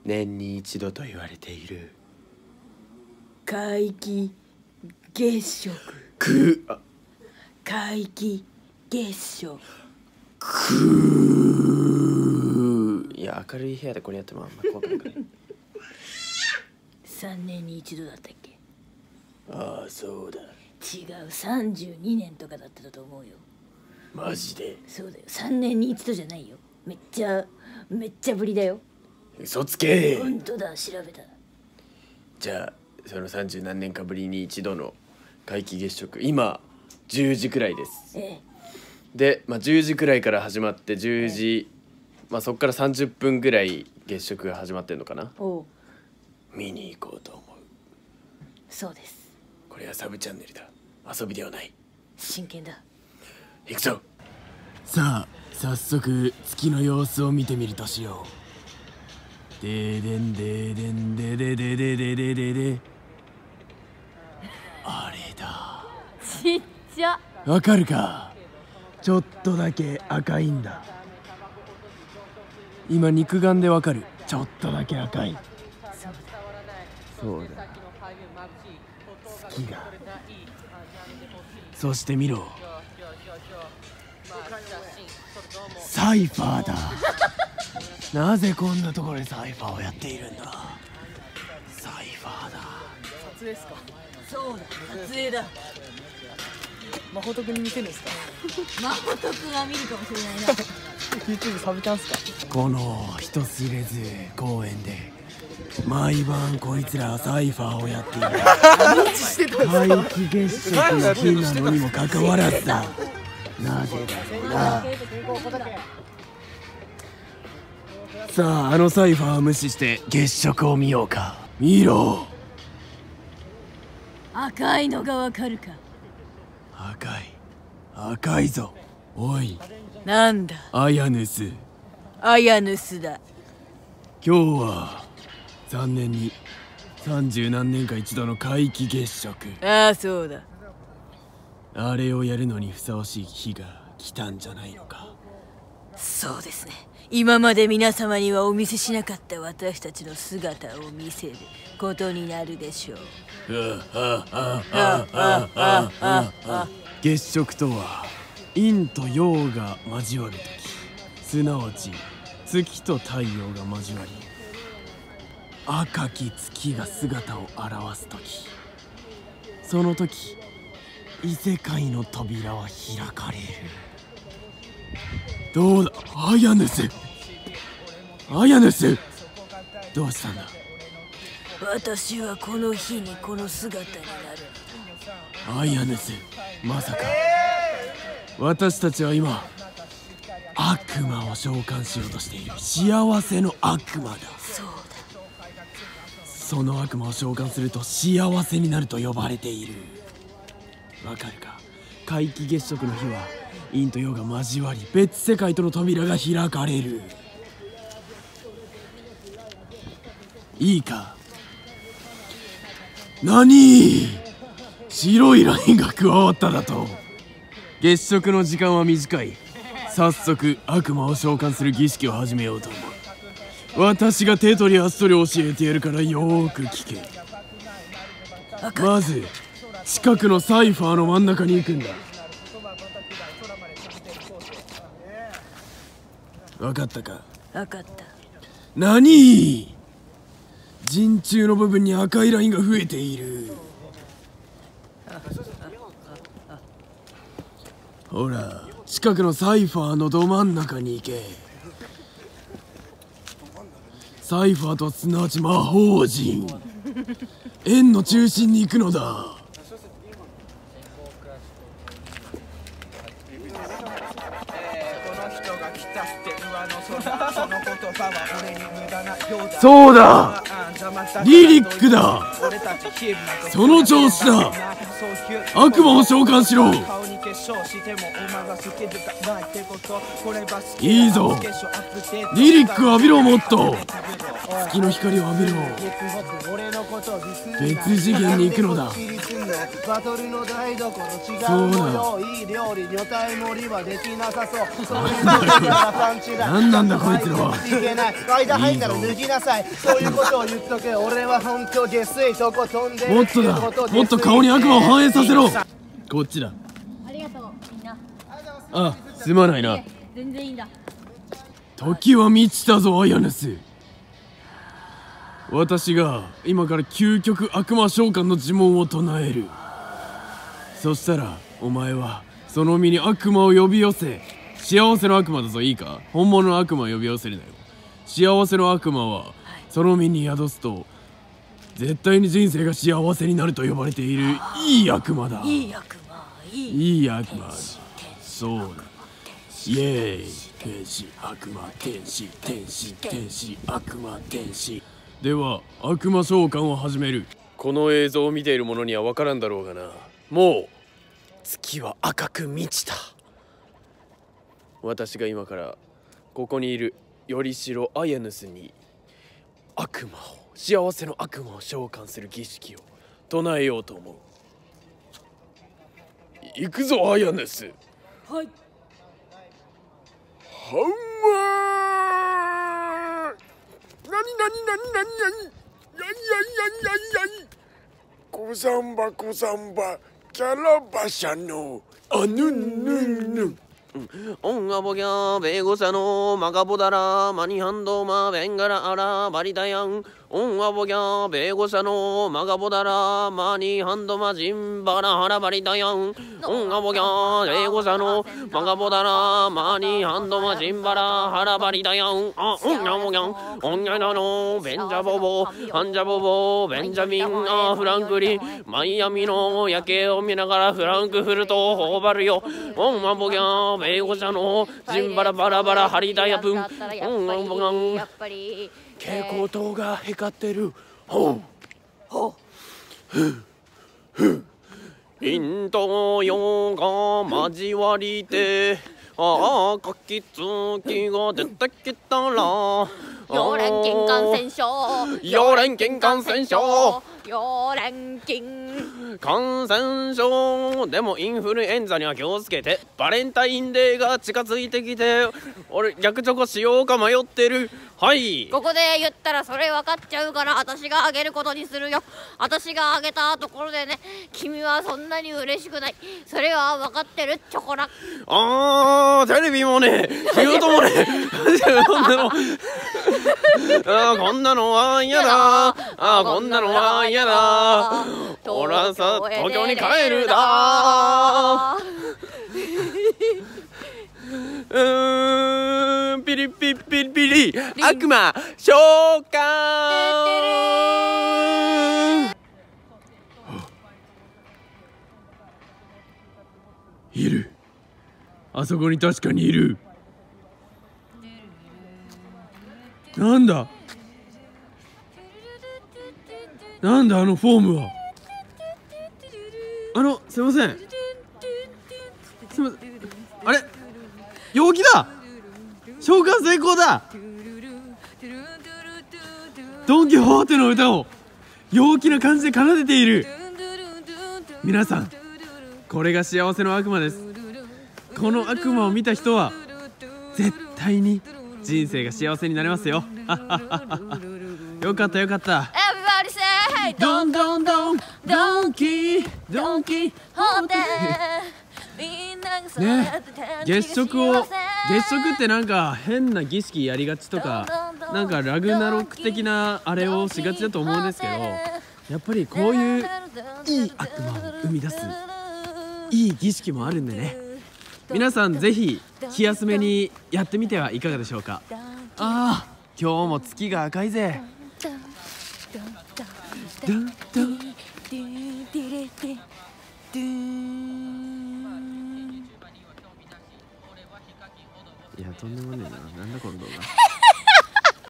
年に一度と言われている皆既月食。皆既月食。 いや、明るい部屋でこれやってもあんま怖くないから 3年に一度だったっけ。 ああ、そうだ。 違う、32年とかだったと思うよ。 マジで？ そうだよ、3年に一度じゃないよ。めっちゃぶりだよ。 嘘つけ。 本当だ、調べた。 じゃあその30何年かぶりに一度の皆既月食、今10時くらいです。で、10時くらいから始まって10時、そっから30分ぐらい月食が始まってんのかな。 おう、 見に行こうと思う。 そうです。 これはサブチャンネルだ。遊びではない。 真剣だ。 行くぞ。さあ早速月の様子を見てみるとしよう。ででんででんでででででででで。あれだ。 ちっちゃ。 わかるか。ちょっとだけ赤いんだ。今肉眼でわかる。ちょっとだけ赤い。そうだ。月が。そして見ろ。サイファーだ。なぜこんなところでサイファーをやっているんだ。サイファーだ。 撮影ですか。そうだ、撮影だ。 真帆くんに見せるんですか。 真帆くんが見るかもしれないな。 YouTube サブチャンスか。 この人知れず公園で毎晩こいつらはサイファーをやっている。皆既月食の日なのにもかかわらずだ。なぜだろうな。さあ、あのサイファーを無視して月食を見ようか。見ろ。 赤いのがわかるか。 赤いぞ。おい、 なんだ。 アヤヌス。 アヤヌスだ。 今日は3年に30何年か一度の皆既月食。 ああ、そうだ。 あれをやるのにふさわしい日が来たんじゃないのか。 そうですね。今まで皆様にはお見せしなかった私たちの姿を見せることになるでしょう。 月食とは陰と陽が交わる時、すなわち月と太陽が交わり赤き月が姿を現す時、その時異世界の扉は開かれる。どうだ、アヤヌス。どうしたんだ。 私はこの日にこの姿になる。 アヤヌス、まさか私たちは今悪魔を召喚しようとしている。幸せの悪魔だ。 そうだ。 その悪魔を召喚すると幸せになると呼ばれている。わかるか。皆既月食の日は陰と陽が交わり別世界との扉が開かれる。いいか。何？白いラインが加わっただと。月食の時間は短い。早速悪魔を召喚する儀式を始めようと思う。私が手取り足取り教えてやるからよーく聞け。まず近くのサイファーの真ん中に行くんだ。分かったか。 分かった。 何？陣中の部分に赤いラインが増えている。ほら、近くのサイファーのど真ん中に行け。サイファーとすなわち魔法陣、円の中心に行くのだ。そうだ、リリックだ。その調子だ。悪魔を召喚しろ。いいぞ。リリックを浴びろ。もっと月の光を浴びろ。別次元に行くのだ。そうだ。 何なんだこいつらは。 いけない。間入ったら脱ぎなさい。そういうことを言っとけ。俺は本当下水とこ飛んでる。 もっとだ、もっと顔に悪魔を反映させろ。こっちだ。 ありがとうみんな。 あ、すまないな。 全然いいんだ。 時は満ちたぞアヤヌス。私が今から究極悪魔召喚の呪文を唱える。そしたらお前はその身に悪魔を呼び寄せ、幸せの悪魔だぞ。いいか、本物の悪魔を呼び寄せるなよ。幸せの悪魔はその身に宿すと絶対に人生が幸せになると呼ばれているいい悪魔だ。 いい悪魔、 いい悪魔。そうだ。イエーイ。天使、悪魔、天使、天使、天使、悪魔、天使。では悪魔召喚を始める。この映像を見ている者には分からんだろうがな、もう月は赤く満ちた。私が今からここにいるよりしろアヤヌスに悪魔を、幸せの悪魔を召喚する儀式を唱えようと思う。行くぞアヤヌス。 はい。 はんわー。なになになになになに。 コサンバコサンバキャラバシャのあぬんぬんぬん。 オンアボギャベゴサノマガボダラマニハンドマベンガラアラバリダヤン。オンアボギャベゴサノマガボダラマニハンドマジンバラハラバリダヤン。オンアボギャベゴサノマガボダラマニハンドマジンバラハラバリダヤン。あ、オンアボギャオンヤナノベンジャボボハンジャボボベンジャミンアフランクリマイアミの夜景を見ながらフランクフルトを頬張るよ。オンアボギャベゴサノジンバラバラバラハリダヤプン。オンアボギャやっぱり蛍光灯が光ってる。ほうほ陰と陽が交わりて、ああかきつきが出てきたら溶連菌感染症、 溶連菌感染症、 溶連菌感染症。でもインフルエンザには気をつけて。バレンタインデーが近づいてきて俺逆チョコしようか迷ってる。はい、 ここで言ったらそれ分かっちゃうから私があげることにするよ。私があげたところでね、君はそんなに嬉しくない。それは分かってるチョコラ。 テレビもね仕事もねこんなのは嫌だ。こんなのは嫌だ。ほらさ東京に帰るだ。ピリピリピリピリ悪魔召喚。いる。あそこに確かにいる。なんだなんだあのフォームは。すいません、すいません、あれ陽気だ。召喚成功だ。ドン・キホーテの歌を陽気な感じで奏でている。皆さん、これが幸せの悪魔です。この悪魔を見た人は絶対に人生が幸せになれますよ。よかったよかった。 Everybody say ドンドンドンドンキードンキーホーテね、月食ってなんか変な儀式やりがちとか、なんかラグナロック的なあれをしがちだと思うんですけど、やっぱりこういういい悪魔を生み出すいい儀式もあるんでね、皆さんぜひ気休めにやってみてはいかがでしょうか。ああ、今日も月が赤いぜ。ドンドンいや、とんでもねえな。なんだこの動画。